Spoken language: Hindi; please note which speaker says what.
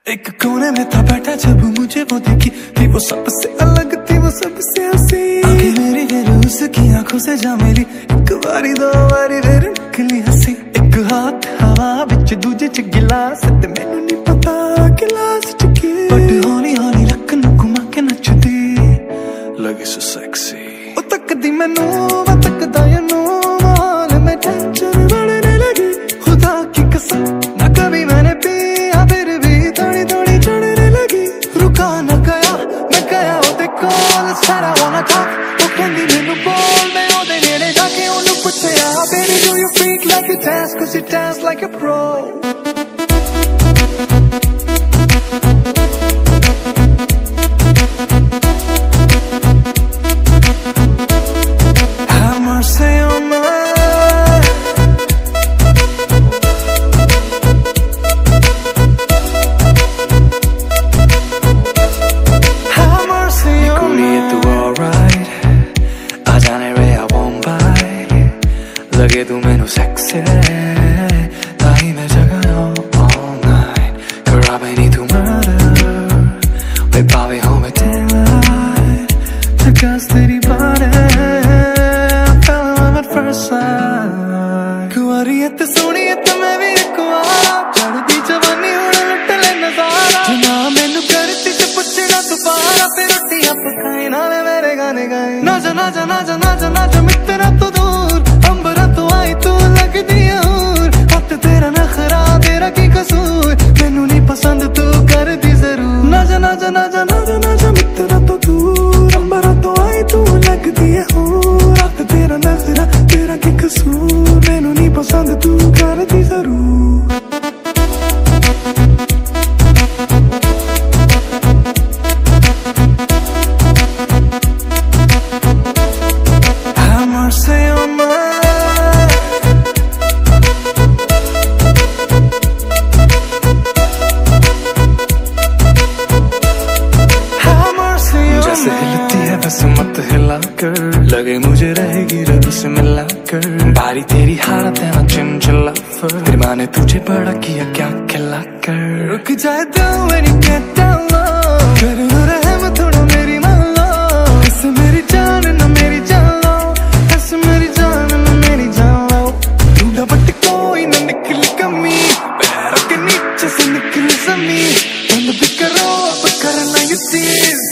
Speaker 1: एक कोने में था बैठा जब मुझे वो देखी थी, वो सबसे अलग थी, वो सबसे हंसी। आगे मेरी फिर उसकी आंखों से जा मिली, एक बारी दो बारी फिर निकली हंसी। एक हाथ हवा बिच दूजे च गिलास, ते मैनू नहीं पता गिलास च की, बट हौली हौली लक नू घुमा के नचदी लगी सो सेक्सी। ओ तकदी मैनू मैं तकदा नू माल में टेंशन बढ़ने लगी, खुदा की कसम ना कभी मैंने पिया फिर भी थोड़ी थोड़ी चढ़ने लगी। रुका न गया मैं गया ओदे कोल, सारा वाना था वो कहंदी मैनू बोल, मैं ओदे नेड़े जाके ओनू पुछया, baby do you freak like you dance, cause you dance like a pro। लगे तू मैनू सेक्सी ताही मैं जगना all night, girl I may need to murder वे पावे हो मैं daylight, जगास तेरी बात है I fell in love at first sight। कुंवारी है ते सोहनी है ते मैं भी एक कुंवारा, चढ़दी जवानी हुण लुट ले नजारा, ना मैनू करती ते पुछना तू बारा, फिर रोटियां पकाए नाले मेरे गाने गाए। ना जा ना जा ना जा ना जा ना जा मित्रा तू दूर, अंबरा तो आई तू लगदी है हूर, हथ तेरा नखरा तेरा की कसूर, मैनू नहीं पसंद तू कर दी जरूर। ना जा ना जा ना जा ना जा ना जा मित्रा तो दूर, अंबरा तो आई तू लगदी है हूर, हथ तेरा नखरा तेरा की कसूर, मैनू नहीं पसंद तू कर दी जरूर। बस मत हिला कर, लगे मुझे रहेगी रब से मिला कर, बारी तेरी हालत है ना चिंचिला फर, तेरी माँ ने तुझे बड़ा किया क्या खिला कर। रुक जाए दिल when you get down low, कर लो रहम थोड़ा मेरी मान लो, ऐसे मेरी जान ना मेरी जान लो, ऐसे मेरी जान ना मेरी जान लो, ढूंढा बट कोई ना निकली कमी, पैरों के नीचे से निकली जमीन, बंद भी करो अब करना ये सीन।